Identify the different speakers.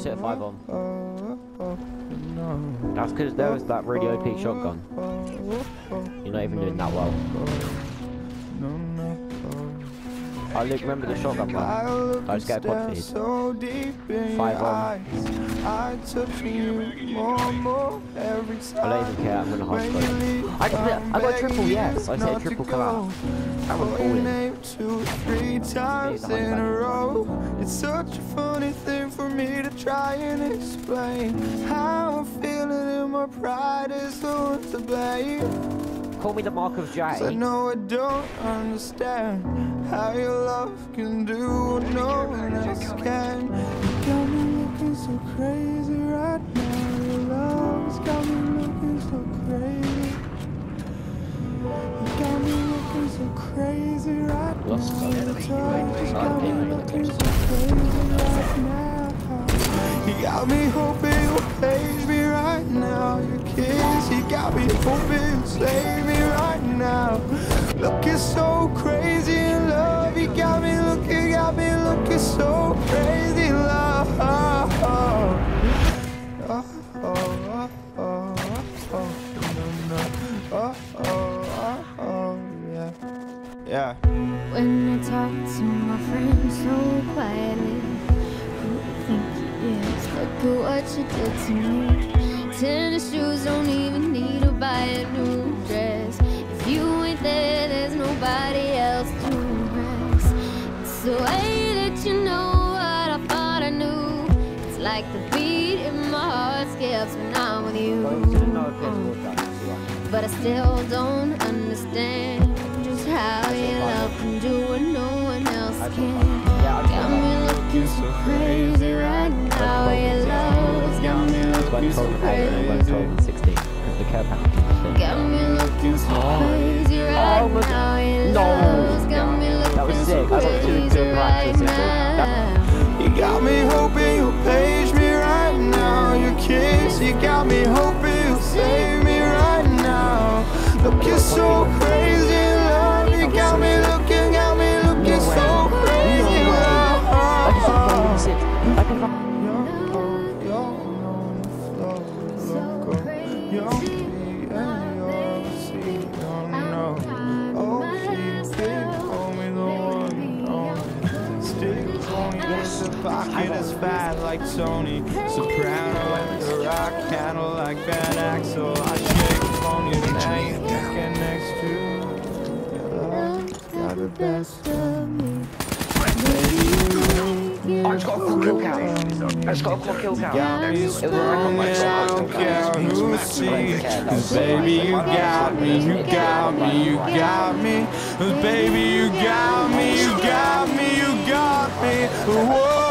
Speaker 1: sit at 5 on. That's because there was that really OP shotgun. You're not even doing that well. I remember the shotgun one. I just get a quad feed. 5 on. I don't even care, I'm gonna high score. I got a triple, yes. I said a triple come out. That was balling.
Speaker 2: 2-3 times in a row. It's such a funny thing for me to try and explain how I'm feeling, and my pride is the one to blame.
Speaker 1: Call me the Mark of J.
Speaker 2: I know I don't understand how your love can do what no one else can. You got me looking so crazy right now. Your love's got me looking so crazy. You got me looking so crazy right now. Your touch got me looking so crazy right now. You got me hoping you'll page me right now. Your kiss, you got me hoping you'll save me right now. Looking so crazy in love. You got me looking so crazy in love. Yeah.
Speaker 3: When I talk to my friends so quietly, who do you think he is? Look at what you did to me. Tennis shoes don't even need to buy a new dress. If you ain't there, there's nobody else to impress. It's the way that you know what I thought I knew. It's like the beat in my heart skips when I'm with you. But I still don't understand just how you love and do what no one else can. Got me looking so crazy right now. Your love's got me looking so crazy.
Speaker 1: 12 and 16. The care package.
Speaker 3: Got me looking so crazy right now. Your love's got me looking so crazy right now.
Speaker 2: You got me hoping you'll page me right now. Your kiss, you got me hoping you'll save me right now. Looking so crazy in love. You got me looking so crazy in love. Pocket is fat like Tony Soprano and the rock handle like Van Axel. I shake phony and now you get next to your love. Got the best of me.
Speaker 1: I just got a full kill count. I just got a full kill count.
Speaker 2: Got me strong and I don't care who sees. Cause baby you got me, you got me, you got me. Cause baby you got me, you got me, you got me. Whoa.